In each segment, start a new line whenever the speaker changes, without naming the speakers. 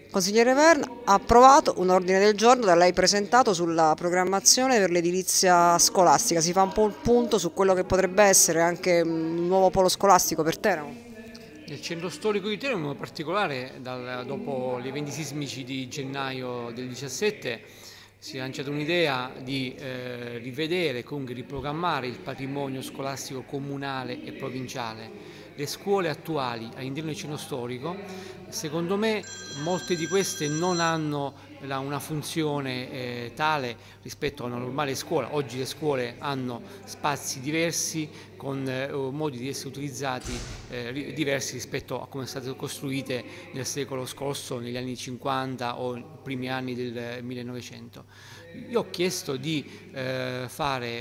Consigliere Verna, ha approvato un ordine del giorno da lei presentato sulla programmazione per l'edilizia scolastica. Si fa un po' il punto su quello che potrebbe essere anche un nuovo polo scolastico per Teramo.
Nel centro storico di Teramo, in modo particolare, dopo gli eventi sismici di gennaio del 17, si è lanciata un'idea di rivedere, comunque riprogrammare il patrimonio scolastico comunale e provinciale. Le scuole attuali all'interno del centro storico, secondo me, molte di queste non hanno una funzione tale rispetto a una normale scuola. Oggi le scuole hanno spazi diversi, con modi di essere utilizzati diversi rispetto a come sono state costruite nel secolo scorso, negli anni 50 o nei primi anni del 1900. Io ho chiesto di fare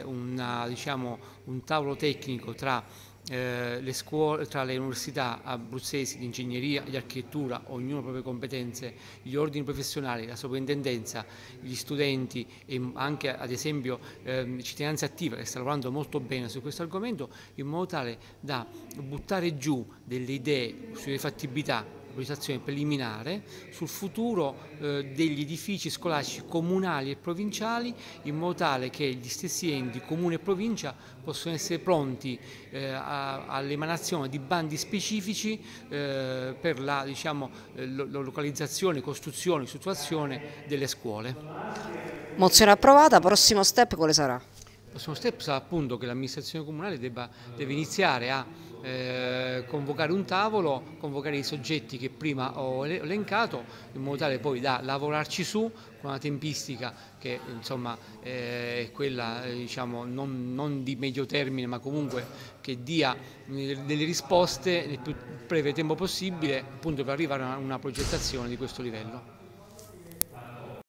un tavolo tecnico tra le scuole, tra le università abruzzesi di ingegneria e di architettura, ognuno le proprie competenze, gli ordini professionali, la sovrintendenza, gli studenti e anche ad esempio Cittadinanza Attiva, che sta lavorando molto bene su questo argomento, in modo tale da buttare giù delle idee sulle fattibilità, progettazione preliminare sul futuro degli edifici scolastici comunali e provinciali, in modo tale che gli stessi enti, comune e provincia, possono essere pronti all'emanazione di bandi specifici per la localizzazione, costruzione, situazione delle scuole.
Mozione approvata, prossimo step quale sarà?
Il prossimo step sarà appunto che l'amministrazione comunale deve iniziare a convocare un tavolo, convocare i soggetti che prima ho elencato, in modo tale poi da lavorarci su con una tempistica che insomma è quella non di medio termine, ma comunque che dia delle risposte nel più breve tempo possibile, appunto per arrivare a una progettazione di questo livello.